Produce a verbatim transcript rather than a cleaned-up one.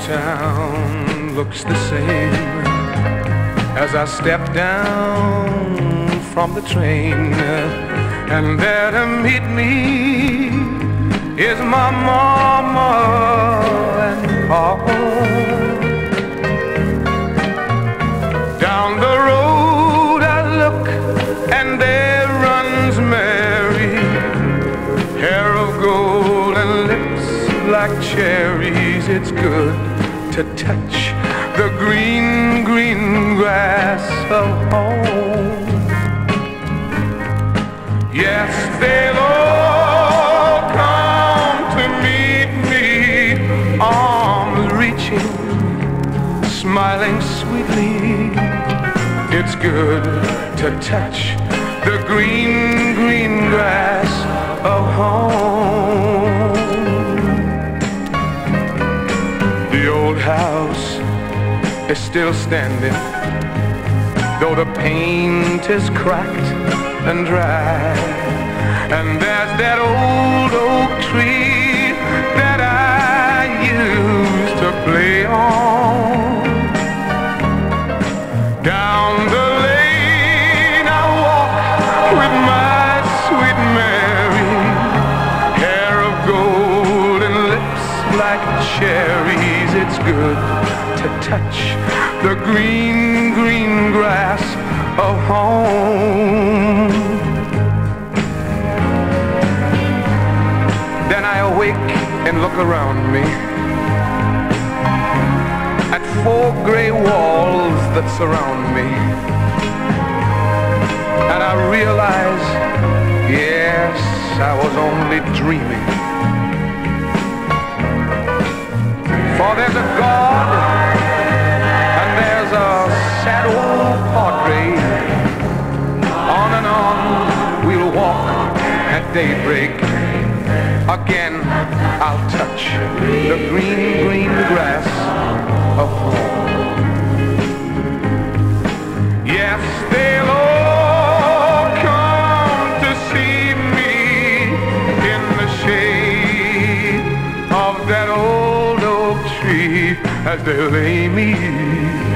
town looks the same as I step down from the train, and there to meet me is my mama and papa. Down the road I look, and there runs Mary, hair of gold and lips like cherries. It's good to touch the green, green grass of home. Yes, they'll all come to meet me, arms reaching, smiling sweetly. It's good to touch the green, green grass of home. The old house is still standing, though the paint is cracked and dry. And there's that old oak tree that I used to play on. Down the lane I walk with my sweet Mary, hair of gold and lips like cherries. It's good to touch the green, green grass of home. Then I awake and look around me at four gray walls that surround me, and I realize, yes, I was only dreaming. For there's a God and there's a sad old portrait. On and on we'll walk at daybreak. Again I'll touch the green, green grass of home. Yes, they'll all come to see me in the shade of that old oak tree as they lay me